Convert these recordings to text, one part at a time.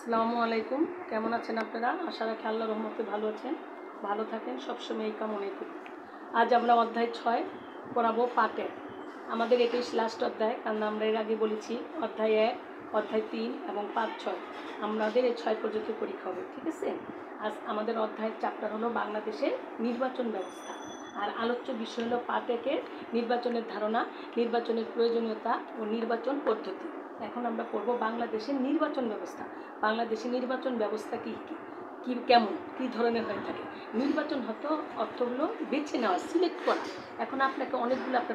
আসসালামু আলাইকুম। কেমন আছেন আপনারা? আশা রাখি আল্লাহর রহমতে ভালো আছেন, ভালো থাকেন, সবসময় এই কামনাই করি। আজ আমরা অধ্যায় 6 পড়াবো পাঠে। আমাদের এটাই লাস্ট অধ্যায়, কারণ আমরা এর আগে বলেছি অধ্যায় 1, অধ্যায় 3 এবং 5-6 আমাদের এই 6 পর্যন্ত পরীক্ষা হবে, ঠিক আছে? আজ আমাদের অধ্যায়ের চ্যাপ্টার হলো বাংলাদেশের নির্বাচন ব্যবস্থা, আর আলোচ্য বিষয় হলো পার্ট 1-এর নির্বাচনের ধারণা, নির্বাচনের প্রয়োজনীয়তা ও নির্বাচন পদ্ধতি। এখন আমরা পড়ব বাংলাদেশের নির্বাচন ব্যবস্থা। বাংলাদেশের নির্বাচন ব্যবস্থা কি কেমন, কী ধরনের হয়ে থাকে। নির্বাচন হতো অর্থ হলো বেছে নেওয়া, সিলেক্ট করা। এখন আপনাকে অনেকগুলো আপনার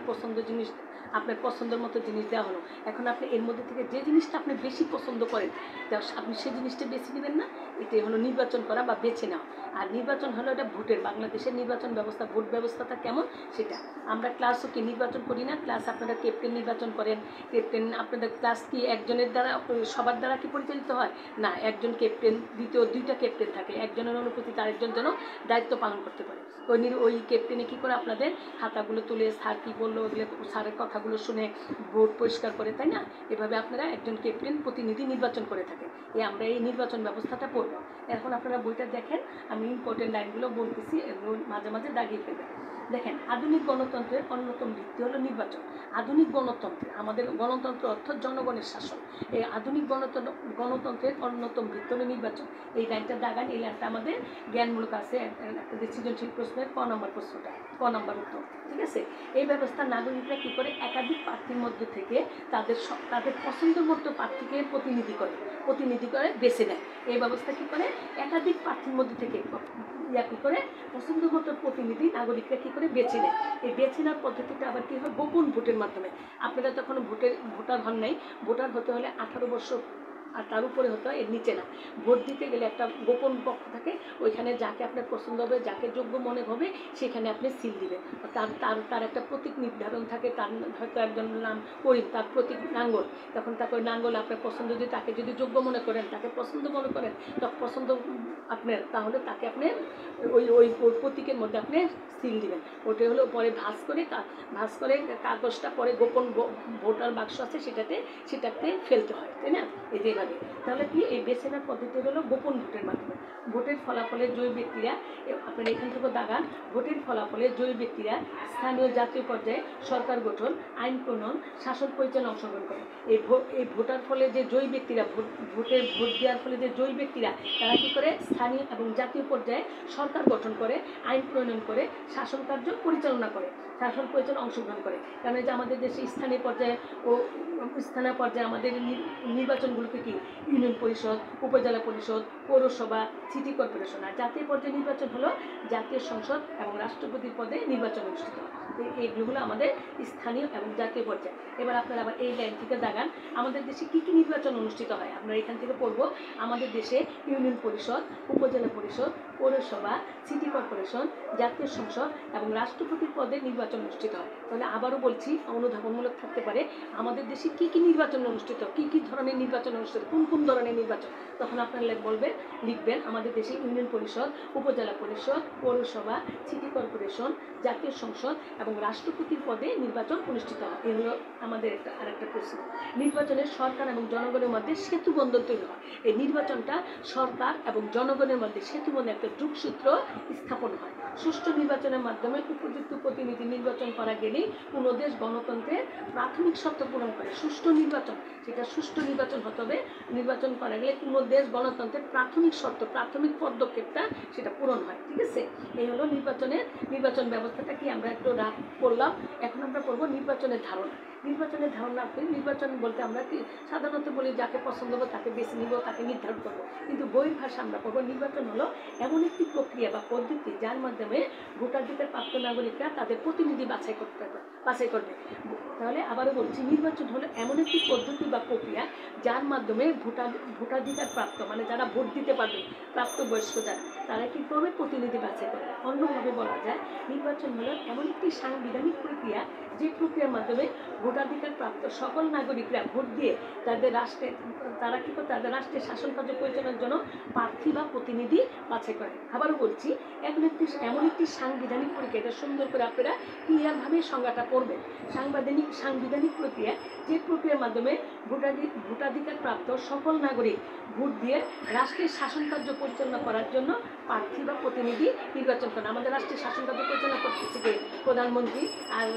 পছন্দের মতো জিনিস দেওয়া হলো। এখন আপনি এর মধ্যে থেকে যে জিনিসটা আপনি বেশি পছন্দ করেন আপনি সেই জিনিসটা বেছে নেবেন না। এটাই হলো নির্বাচন করা বা বেছে নেওয়া। আর নির্বাচন হলো এটা ভোটের, বাংলাদেশের নির্বাচন ব্যবস্থা, ভোট ব্যবস্থাটা কেমন সেটা। আমরা ক্লাসও কি নির্বাচন করি না? ক্লাস আপনারা ক্যাপ্টেন নির্বাচন করেন। ক্যাপ্টেন আপনাদের ক্লাস কি একজনের দ্বারা, সবার দ্বারা কি পরিচালিত হয় না? একজন ক্যাপ্টেন, দ্বিতীয় 2টা ক্যাপ্টেন থাকে, একজনের অনুপস্থিত আরেকজন যেন দায়িত্ব পালন করতে পারে। ওই ক্যাপ্টেনে কী করে আপনাদের খাতাগুলো তুলে স্যার কী বললো ওগুলো স্যারের কথাগুলো শুনে বোর্ড পরিষ্কার করে, তাই না? এভাবে আপনারা একজন ক্যাপ্টেন প্রতিনিধি নির্বাচন করে থাকেন। আমরা এই নির্বাচন ব্যবস্থাটা পড়ব। এখন আপনারা বইটা দেখেন, আমি ইম্পর্টেন্ট লাইনগুলো বলতেছি, এগুলো মাঝে মাঝে দাগিয়ে ফেলবেন। দেখেন, আধুনিক গণতন্ত্রের অন্যতম ভিত্তি হলো নির্বাচন। আধুনিক গণতন্ত্রে, আমাদের গণতন্ত্র অর্থ জনগণের শাসন। এই আধুনিক গণতন্ত্রের অন্যতম ভিত্তি হলো নির্বাচন। এই লাইনটা দাগান, এই লাইনটা আমাদের জ্ঞানমূলক আছে, একটা সৃজনশীল প্রশ্নের ক নম্বর প্রশ্নটা, ক নম্বর উত্তর, ঠিক আছে? এই ব্যবস্থা নাগরিকরা কী করে একাধিক প্রার্থীর মধ্যে থেকে তাদের পছন্দের মতো প্রার্থীকে প্রতিনিধি করে বেছে নেয়। এই ব্যবস্থা কী করে একাধিক প্রার্থীর মধ্যে থেকে কী করে পছন্দ মতো প্রতিনিধি নাগরিকরা কী করে বেছে নেয়। এই বেছে নেওয়ার পদ্ধতিটা আবার কী হয়? গোপন ভোটের মাধ্যমে। আপনারা তখন ভোটার হন নাই। ভোটার হতে হলে 18 বছর আর তার উপরে হতে হয়, এর নিচে না। ভোট দিতে গেলে একটা গোপন কক্ষ থাকে, ওইখানে যাকে আপনার পছন্দ হবে, যাকে যোগ্য মনে হবে, সেখানে আপনি সিল দিবেন। তার একটা প্রতীক নির্ধারণ থাকে। তার হয়তো একজন নাম করিম, তার প্রতীক নাঙ্গল। তখন তাকে ওই নাঙ্গল আপনার পছন্দ, যদি তাকে যদি যোগ্য মনে করেন, তাকে পছন্দ মনে করেন, পছন্দ আপনার, তাহলে তাকে আপনি ওই প্রতীকের মধ্যে আপনি সিল দিবেন। ওটাই হলো পরে ভাঁজ করে কাগজটা পরে গোপন ভোটার বাক্স আছে সেটাতে ফেলতে হয়, তাই না? এইভাবে তাহলে কি এই বেছে নেওয়ার পদ্ধতি হলো গোপন ভোটের মাধ্যমে। ভোটের ফলাফলে জয়ী ব্যক্তিরা, আপনার এখান থেকে দাগান, ভোটের ফলাফলে জয়ী ব্যক্তিরা স্থানীয় জাতীয় পর্যায়ে সরকার গঠন, আইন প্রণয়ন, শাসন পরিচালনায় অংশগ্রহণ করে। এই ভোটার ফলে যে জয়ী ব্যক্তিরা, ভোট দেওয়ার ফলে যে জয়ী ব্যক্তিরা, তারা কী করে স্থানীয় এবং জাতীয় পর্যায়ে সরকার গঠন করে, আইন প্রণয়ন করে, শাসন কার্য পরিচালনা করে, শাসন পরিচালনায় অংশগ্রহণ করে। কারণ যে আমাদের দেশে স্থানীয় পর্যায়ে আমাদের নির্বাচনগুলোকে কি ইউনিয়ন পরিষদ, উপজেলা পরিষদ, পৌরসভা, সিটি কর্পোরেশন। আর জাতীয় পর্যায়ে নির্বাচন হলো জাতীয় সংসদ এবং রাষ্ট্রপতির পদে নির্বাচন অনুষ্ঠিত হয়। এইগুলো হলো আমাদের স্থানীয় এবং জাতীয় পর্যায়ে। এবার আপনারা আবার এই লাইন থেকে দাগান, আমাদের দেশে কী কী নির্বাচন অনুষ্ঠিত হয়। আমরা এখান থেকে পড়ব, আমাদের দেশে ইউনিয়ন পরিষদ, উপজেলা পরিষদ, পৌরসভা, সিটি কর্পোরেশন, জাতীয় সংসদ এবং রাষ্ট্রপতির পদে নির্বাচন অনুষ্ঠিত হয়। তাহলে আবারও বলছি, অনুধাবনমূলক থাকতে পারে, আমাদের দেশে কী কী নির্বাচন অনুষ্ঠিত, কী ধরনের নির্বাচন অনুষ্ঠিত, কোন ধরনের নির্বাচন। তখন আপনারা লিখবেন আমাদের দেশে ইউনিয়ন পরিষদ, উপজেলা পরিষদ, পৌরসভা, সিটি কর্পোরেশন, জাতীয় সংসদ এবং রাষ্ট্রপতির পদে নির্বাচন অনুষ্ঠিত হয়। এই হলো আমাদের আরেকটা প্রশ্ন। নির্বাচনের সরকার এবং জনগণের মধ্যে সেতুবন্ধন তৈরি হয়। এই নির্বাচনটা সরকার এবং জনগণের মধ্যে সেতুবন্ধন, একটা যোগসূত্র স্থাপন হয়। সুষ্ঠু নির্বাচনের মাধ্যমে উপযুক্ত প্রতিনিধি নির্বাচন করা গেলেই কোনো দেশ গণতন্ত্রের প্রাথমিক শর্ত পূরণ করে। সুষ্ঠু নির্বাচন, সেটা সুষ্ঠু নির্বাচন হতে হবে। নির্বাচন করা গেলে কোনো দেশ গণতন্ত্রের প্রাথমিক শর্ত, প্রাথমিক পদক্ষেপটা সেটা পূরণ হয়, ঠিক আছে? এই হলো নির্বাচন ব্যবস্থাটা কি আমরা একটু করলাম। এখন আমরা পড়বো নির্বাচনের ধারণা। নির্বাচন বলতে আমরা কি সাধারণত বলি, যাকে পছন্দ হবে তাকে বেছে নিব, তাকে নির্ধারণ করবো। কিন্তু বইয়ের ভাষা আমরা পড়বো, নির্বাচন হলো এমন একটি প্রক্রিয়া বা পদ্ধতি যার মাধ্যমে ভোটাধিকার প্রাপ্ত নাগরিকরা তাদের প্রতিনিধি বাছাই করবে। তাহলে আবারও বলছি, নির্বাচন হলো এমন একটি পদ্ধতি বা প্রক্রিয়া যার মাধ্যমে ভোটাধিকার প্রাপ্ত, মানে যারা ভোট দিতে পারবে, প্রাপ্তবয়স্ক তারা কী করবে? প্রতিনিধি বাছাই করবে। অন্যভাবে বলা যায়, নির্বাচন হলো এমন একটি সাংবিধানিক প্রক্রিয়া যে প্রক্রিয়ার মাধ্যমে ভোটাধিকার প্রাপ্ত সকল নাগরিকরা ভোট দিয়ে তাদের রাষ্ট্রের শাসন কার্য পরিচালনার জন্য প্রার্থী বা প্রতিনিধি বাছাই করে। আবারও বলছি, এমন একটি সাংবিধানিক প্রক্রিয়া, এটা সুন্দর করে আপনারা ক্লিয়ারভাবে সংজ্ঞাটা পড়বেন। সাংবিধানিক প্রক্রিয়া যে প্রক্রিয়ার মাধ্যমে ভোটাধিকার প্রাপ্ত সকল নাগরিক ভোট দিয়ে রাষ্ট্রের শাসন কার্য পরিচালনা করার জন্য প্রার্থী বা প্রতিনিধি নির্বাচন করেন। আমাদের রাষ্ট্রের শাসন কার্য পরিচালনা করতেছে কে? প্রধানমন্ত্রী। আর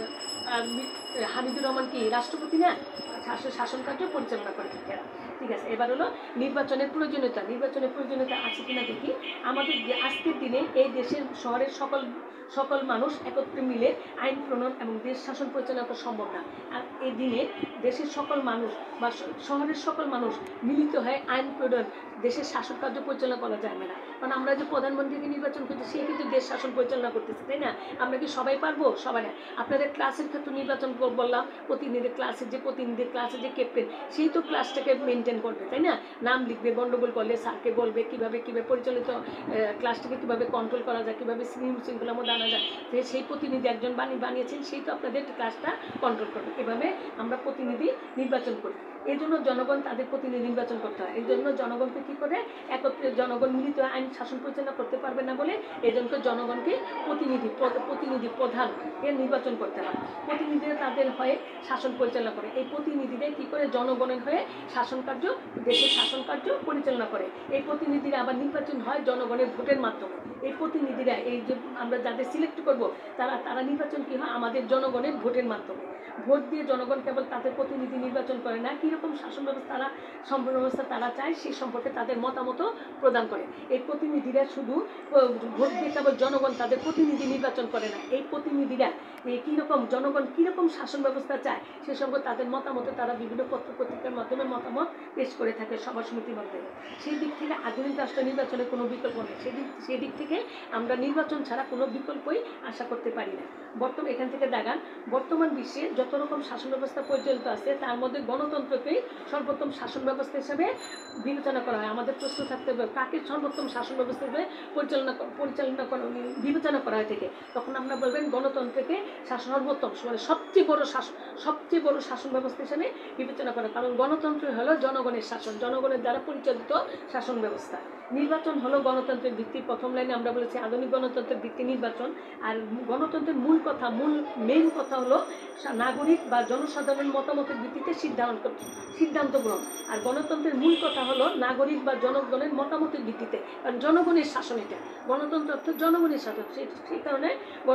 হামিদুর রহমান কি রাষ্ট্রপতি না? শাসন কার্য পরিচালনা করে থাকে। ঠিক আছে, এবার হলো নির্বাচনের প্রয়োজনীয়তা। নির্বাচনের প্রয়োজনীয়তা আছে কিনা দেখি। আমাদের আজকের দিনে এই দেশের শহরের সকল মানুষ একত্রে মিলে আইন প্রণয়ন এবং দেশ শাসন পরিচালনা করা সম্ভব না। আর এই দিনে দেশের সকল মানুষ বা শহরের সকল মানুষ মিলিত হয়ে আইন প্রণয়ন দেশের শাসন কার্য পরিচালনা করা যাবে না। কারণ আমরা যে প্রধানমন্ত্রীকে নির্বাচন করছি সে কিন্তু দেশ শাসন পরিচালনা করতেছে, তাই না? আমরা কি সবাই পারবো? সবাই না। আপনাদের ক্লাসের ক্ষেত্রে নির্বাচন বললাম, প্রতিনিধি ক্লাসের যে ক্যাপ্টেন সেই তো ক্লাসটাকে মেনটেন করবে, তাই না? নাম লিখবে, গন্ডগোল করলে স্যারকে বলবে কীভাবে পরিচালিত ক্লাসটাকে কীভাবে কন্ট্রোল করা যায়, কীভাবে শৃঙ্খলার মধ্যে আনা যায়। সেই প্রতিনিধি একজন বানিয়েছেন, সেই তো আপনাদের ক্লাসটা কন্ট্রোল করবে। এভাবে আমরা প্রতিনিধি নির্বাচন করি। এই জন্য জনগণ তাদের প্রতিনিধি নির্বাচন করতে হয়। এই জন্য জনগণকে কী করে একত্রে জনগণ মিলিত আইন শাসন পরিচালনা করতে পারবে না বলে এই জন্য জনগণকে প্রতিনিধি প্রধান এর নির্বাচন করতে হয়। প্রতিনিধিরা তাদের হয়ে শাসন পরিচালনা করে। এই প্রতিনিধিরা কী করে জনগণের হয়ে শাসন কার্য দেশের শাসন কার্য পরিচালনা করে। এই প্রতিনিধিরা আবার নির্বাচন হয় জনগণের ভোটের মাধ্যমে। এই প্রতিনিধিরা এই যে আমরা যাদের সিলেক্ট করব তারা নির্বাচন কী হয় আমাদের জনগণের ভোটের মাধ্যমে। ভোট দিয়ে জনগণ কেবল তাদের প্রতিনিধি নির্বাচন করে না, কীরকম শাসন ব্যবস্থা তারা চায় সেই সম্পর্কে তাদের মতামতও প্রদান করে। এই প্রতিনিধিরা শুধু ভোট দিয়ে কেবল জনগণ তাদের প্রতিনিধি নির্বাচন করে না, এই প্রতিনিধিরা কীরকম জনগণ কীরকম শাসন ব্যবস্থা চায় সে সম্পর্কে তাদের মতামতে তারা বিভিন্ন পত্রিকার মাধ্যমে মতামত পেশ করে থাকে সভা সমিতির মাধ্যমে। সেই দিক থেকে আধুনিক রাষ্ট্র নির্বাচনের কোনো বিকল্প নেই। সেই দিক থেকে আমরা নির্বাচন ছাড়া কোনো বিকল্পই আশা করতে পারি না। এখান থেকে দেখান বর্তমান বিশ্বে যত রকম শাসন ব্যবস্থা পরিচালিত আছে তার মধ্যে গণতন্ত্রকেই সর্বোত্তম শাসন ব্যবস্থা হিসেবে বিবেচনা করা হয়। আমাদের প্রশ্ন থাকতে হবে কাকে সর্বোত্তম শাসন ব্যবস্থা হিসেবে বিবেচনা করা হয় থেকে, তখন আমরা বলবেন গণতন্ত্রকে সর্বোত্তম মানে সবচেয়ে বড় শাসন ব্যবস্থা হিসেবে বিবেচনা করা। কারণ গণতন্ত্র হলো জনগণের শাসন, জনগণের দ্বারা পরিচালিত শাসন ব্যবস্থা। নির্বাচন হলো গণতন্ত্রের ভিত্তি। প্রথম লাইনে আমরা বলেছি আধুনিক গণতন্ত্রের ভিত্তি নির্বাচন। আর গণতন্ত্রের মেইন কথা হলো নাগরিক বা জনসাধারণের মতামতের ভিত্তিতে সিদ্ধান্ত গ্রহণ। আর গণতন্ত্রের মূল কথা হলো নাগরিক বা জনগণের মতামতের ভিত্তিতে, কারণ জনগণের শাসন এটা। গণতন্ত্র অর্থ জনগণের শাসন। সেই কারণে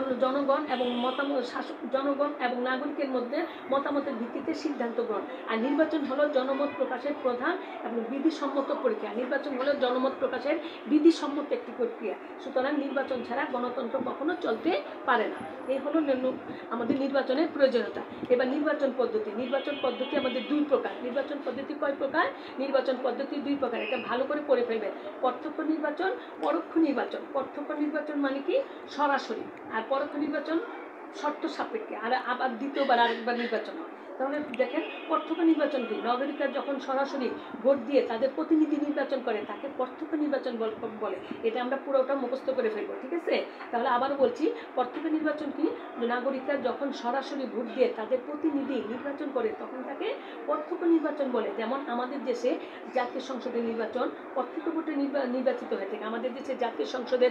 জনগণ এবং নাগরিকের মধ্যে মতামতের ভিত্তিতে সিদ্ধান্ত গ্রহণ। আর নির্বাচন হলো জনমত প্রকাশের প্রধান এবং বিধিসম্মত প্রক্রিয়া। নির্বাচন হলো জনমত প্রকাশের বিধিসম্মত একটি প্রক্রিয়া। সুতরাং নির্বাচন ছাড়া গণতন্ত্র কখনো চলতে পারে না। এই হলো আমাদের নির্বাচনের প্রয়োজনীয়তা। এবার নির্বাচন পদ্ধতি আমাদের দুই প্রকার। নির্বাচন পদ্ধতি কয় প্রকার? নির্বাচন পদ্ধতি দুই প্রকার। এটা ভালো করে পড়ে ফেলবেন। প্রত্যক্ষ নির্বাচন, পরোক্ষ নির্বাচন। প্রত্যক্ষ নির্বাচন মানে কি? সরাসরি। আর পরোক্ষ নির্বাচন শর্ত সাপেক্ষে। আর আবার আরেকবার নির্বাচন হয়। তাহলে দেখেন প্রত্যক্ষ নির্বাচন কি? নাগরিকরা যখন সরাসরি ভোট দিয়ে তাদের প্রতিনিধি নির্বাচন করে তাকে প্রত্যক্ষ নির্বাচন বলে। এটা আমরা পুরোটা মুখস্থ করে ফেলবো, ঠিক আছে? তাহলে আবারও বলছি, প্রত্যক্ষ নির্বাচন কি? নাগরিকরা যখন সরাসরি ভোট দিয়ে তাদের প্রতিনিধি নির্বাচন করে তখন তাকে প্রত্যক্ষ নির্বাচন বলে। যেমন আমাদের দেশে জাতীয় সংসদের নির্বাচন প্রত্যক্ষ ভোটে নির্বাচিত হয়ে থাকে। আমাদের দেশে জাতীয় সংসদের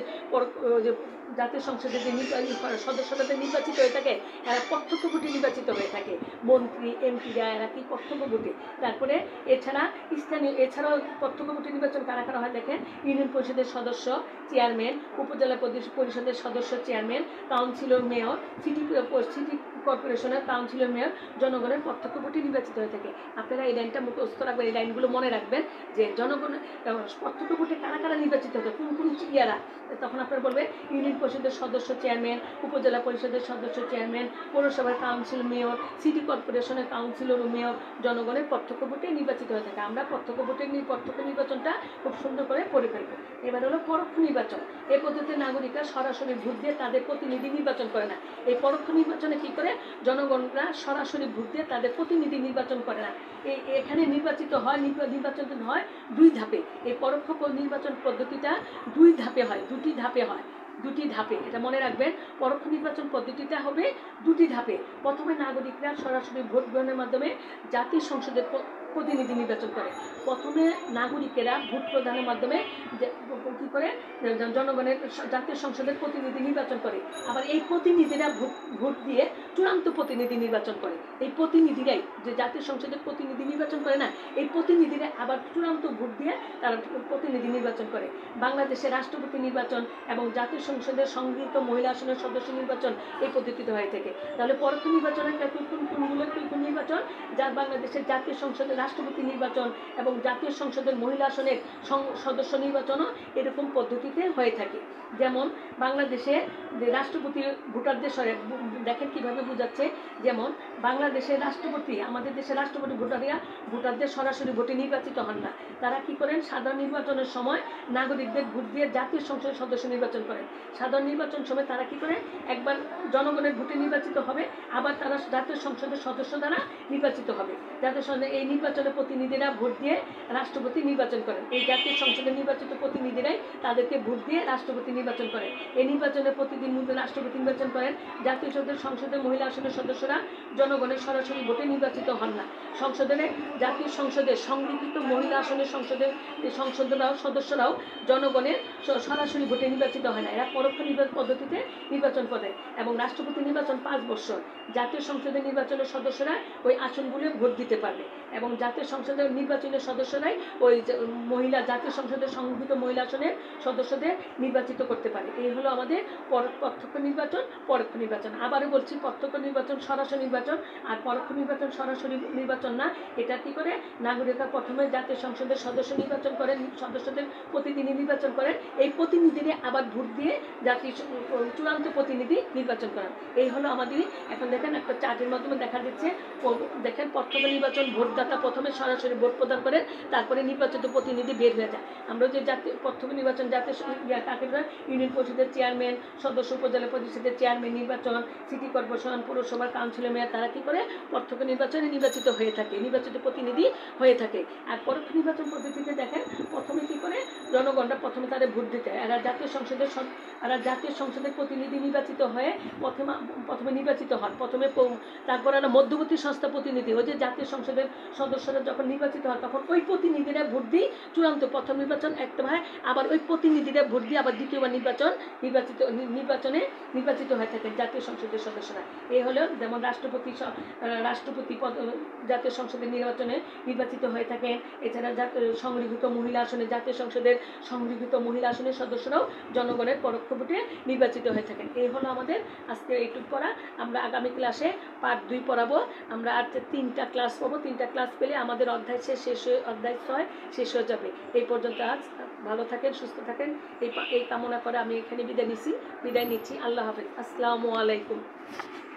যে সদস্যদের নির্বাচিত হয়ে থাকে এরা প্রত্যক্ষ ভোটে নির্বাচিত হয়ে থাকে। মন্ত্রী এমপিরা এরা কি প্রত্যক্ষ ভোটে। তারপরে এছাড়াও প্রত্যক্ষ ভোটে নির্বাচন কারা কারা হয় দেখেন। ইউনিয়ন পরিষদের সদস্য, চেয়ারম্যান, উপজেলা পরিষদের সদস্য, চেয়ারম্যান, কাউন্সিলর, মেয়র, সিটি কর্পোরেশনের কাউন্সিলর, মেয়র জনগণের প্রত্যক্ষ ভোটে নির্বাচিত হয়ে থাকে। আপনারা এই লাইনটা মুখস্থ রাখবেন, এই লাইনগুলো মনে রাখবেন যে জনগণের প্রত্যক্ষ ভোটে কারা কারা নির্বাচিত হতো, কোন ইয়ারা। তখন আপনারা বলবেন ইউনিয়ন পরিষদের সদস্য, চেয়ারম্যান, উপজেলা পরিষদের সদস্য, চেয়ারম্যান, পৌরসভার কাউন্সিল, মেয়র, সিটি কর্পোরেশনের কাউন্সিলর ও মেয়র জনগণের প্রত্যক্ষ ভোটে নির্বাচিত হয়ে থাকে। আমরা প্রত্যক্ষ নির্বাচনটা খুব সুন্দর করে পড়ে ফেলবো। এবার হলো পরোক্ষ নির্বাচন। এই পদ্ধতিতে নাগরিকরা সরাসরি ভোট দিয়ে তাদের প্রতিনিধি নির্বাচন করে না। এই পরোক্ষ নির্বাচনে কি করে? জনগণরা সরাসরি ভোট দিয়ে তাদের প্রতিনিধি নির্বাচন করে না। এখানে নির্বাচন হয় দুই ধাপে। এই পরোক্ষ নির্বাচন পদ্ধতিটা দুটি ধাপে। এটা মনে রাখবেন। পরোক্ষ নির্বাচন পদ্ধতিটা হবে দুটি ধাপে। প্রথমে নাগরিকরা সরাসরি ভোট গ্রহণের মাধ্যমে জাতীয় সংসদের প্রতিনিধি নির্বাচন করে। প্রথমে নাগরিকেরা ভোট প্রদানের মাধ্যমে যে কী করে জনগণের জাতীয় সংসদের প্রতিনিধি নির্বাচন করে। আবার এই প্রতিনিধিরা ভোট দিয়ে চূড়ান্ত প্রতিনিধি নির্বাচন করে। এই প্রতিনিধিরাই যে জাতীয় সংসদের প্রতিনিধি নির্বাচন করে না, এই প্রতিনিধিরা আবার চূড়ান্ত ভোট দিয়ে তারা প্রতিনিধি নির্বাচন করে। বাংলাদেশে রাষ্ট্রপতি নির্বাচন এবং জাতীয় সংসদের সংগৃহীত মহিলা আসনের সদস্য নির্বাচন এই পদ্ধতিতে হয়ে থাকে। তাহলে পরোক্ষ নির্বাচনের কোনগুলো নির্বাচন, যা বাংলাদেশের জাতীয় সংসদের রাষ্ট্রপতি নির্বাচন এবং জাতীয় সংসদের মহিলা আসনের সদস্য নির্বাচনও এরকম পদ্ধতিতে হয়ে থাকে। যেমন বাংলাদেশে রাষ্ট্রপতি ভোটারদের দেখেন কীভাবে বোঝাচ্ছে। যেমন বাংলাদেশের রাষ্ট্রপতি, আমাদের দেশের রাষ্ট্রপতি ভোটারদের সরাসরি ভোটে নির্বাচিত হন না। তারা কি করেন, সাধারণ নির্বাচনের সময় নাগরিকদের ভোট দিয়ে জাতীয় সংসদের সদস্য নির্বাচন করেন। সাধারণ নির্বাচন সময় তারা কি করে, একবার জনগণের ভোটে নির্বাচিত হবে, আবার তারা জাতীয় সংসদের সদস্য দ্বারা নির্বাচিত হবে। জাতীয় সংসদে এই নির্বাচনে প্রতিনিধিরা ভোট দিয়ে রাষ্ট্রপতি নির্বাচন করেন। এই জাতীয় সংসদে নির্বাচিত প্রতিনিধিরাই তাদেরকে ভোট দিয়ে রাষ্ট্রপতি নির্বাচন করেন। এই নির্বাচনে প্রতিদিন মধ্যে রাষ্ট্রপতি নির্বাচন করেন। জাতীয় সংসদের মহিলা আসনের সদস্যরা জনগণের সরাসরি ভোটে নির্বাচিত হন না। জাতীয় সংসদের সংরক্ষিত মহিলা আসনের সদস্যরাও জনগণের সরাসরি ভোটে নির্বাচিত হয় না। এরা পরোক্ষ পদ্ধতিতে নির্বাচন করে এবং রাষ্ট্রপতি নির্বাচন 5 বছর। জাতীয় সংসদের নির্বাচনের সদস্যরা ওই আসনগুলো ভোট দিতে পারবে এবং জাতীয় সংসদের নির্বাচনের সদস্যরাই ওই জাতীয় সংসদের সংরক্ষিত মহিলা আসনের সদস্যদের নির্বাচিত করতে পারে। এই হলো আমাদের প্রত্যক্ষ নির্বাচন, পরোক্ষ নির্বাচন। আবারও বলছি, প্রত্যক্ষ নির্বাচন সরাসরি নির্বাচন, আর পরোক্ষ নির্বাচন সরাসরি নির্বাচন না। এটা কি করে, নাগরিকরা প্রথমে জাতীয় সংসদের সদস্য নির্বাচন করেন, সদস্যদের প্রতিনিধি নির্বাচন করেন, এই প্রতিনিধিরা আবার ভোট দিয়ে জাতীয় চূড়ান্ত প্রতিনিধি নির্বাচন করেন। এই হলো আমাদের। এখন দেখেন একটা চার্টের মাধ্যমে দেখা যাচ্ছে, দেখেন প্রত্যক্ষ নির্বাচন ভোটদাতা প্রথমে সরাসরি ভোট প্রদান করেন, তারপরে নির্বাচিত প্রতিনিধি বের হয়ে যায়। আমরা যে জাতীয় প্রত্যক্ষ নির্বাচন, জাতীয় ইউনিয়ন পরিষদের চেয়ারম্যান, সদস্য উপজেলা পরিষদের চেয়ারম্যান নির্বাচন, সিটি কর্পোরেশন, পৌরসভার কাউন্সিলর, মেয়র, তারা কি করে প্রত্যক্ষ নির্বাচনে নির্বাচিত হয়ে থাকে, নির্বাচিত প্রতিনিধি হয়ে থাকে। আর পরোক্ষ নির্বাচন পদ্ধতিতে দেখেন প্রথমে কি করে, জনগণরা প্রথমে তাদের ভোট দিতে হয়। এরা জাতীয় সংসদের প্রতিনিধি নির্বাচিত হয়ে প্রথমে নির্বাচিত হন। তারপর এরা মধ্যবর্তী সংস্থা প্রতিনিধি, ওই যে জাতীয় সংসদের সদস্যরা যখন নির্বাচিত হয় তখন ওই প্রতিনিধিরা ভোট দিয়ে চূড়ান্ত প্রথম নির্বাচন একটা হয়, আবার ওই প্রতিনিধিরা ভোট দিয়ে আবার দ্বিতীয়বার নির্বাচনে নির্বাচিত হয়ে থাকেন জাতীয় সংসদের সদস্যরা। এই হলো যেমন রাষ্ট্রপতি জাতীয় সংসদের নির্বাচনে নির্বাচিত হয়ে থাকেন। এছাড়া সংরক্ষিত মহিলা আসনে জাতীয় সংসদের সংরক্ষিত মহিলা আসনের সদস্যরাও জনগণের পরোক্ষ ভোটে নির্বাচিত হয়ে থাকেন। এই হলো আমাদের আজকে এইটুকু পড়া। আমরা আগামী ক্লাসে পার্ট 2 পড়াবো। আমরা আজ 3টা ক্লাস পাবো। 3টা ক্লাস পেলে আমাদের অধ্যায় 6 শেষ হয়ে যাবে। এই পর্যন্ত আজ ভালো থাকেন, সুস্থ থাকেন, এই কামনা করে আমি এখানে বিদায় নিচ্ছি। আল্লাহ হাফেজ। আসসালামু আলাইকুম।